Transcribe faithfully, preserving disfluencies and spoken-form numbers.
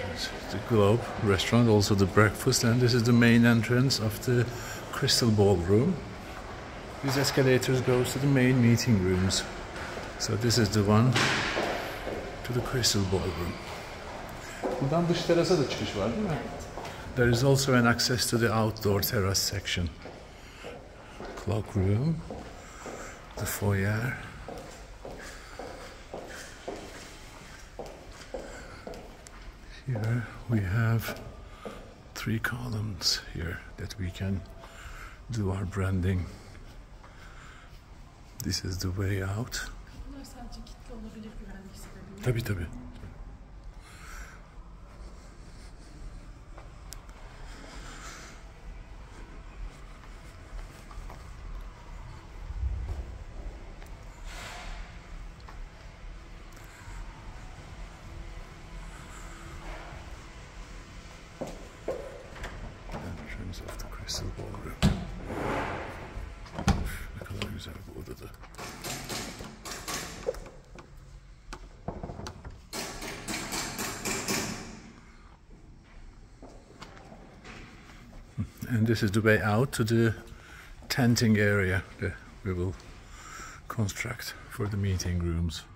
The Globe restaurant, also the breakfast, and this is the main entrance of the Crystal Ballroom. These escalators go to the main meeting rooms. So this is the one to the Crystal Ballroom. Buradan dış terasa da çıkış var değil mi? There is also an access to the outdoor terrace section. Clock room, the foyer. Here we have three columns here that we can do our branding. This is the way out. Tabii tabii. Of the Crystal Ballroom. Of, ne kadar güzel bu odada. And this is the way out to the tenting area that we will construct for the meeting rooms.